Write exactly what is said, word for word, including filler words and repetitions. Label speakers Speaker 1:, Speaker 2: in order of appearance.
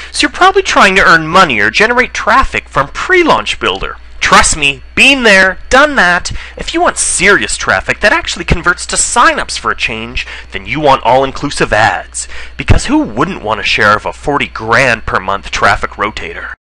Speaker 1: So you're probably trying to earn money or generate traffic from Pre-Launch Builder. Trust me, been there, done that. If you want serious traffic that actually converts to signups for a change, then you want all-inclusive ads. Because who wouldn't want a share of a forty grand per month traffic rotator?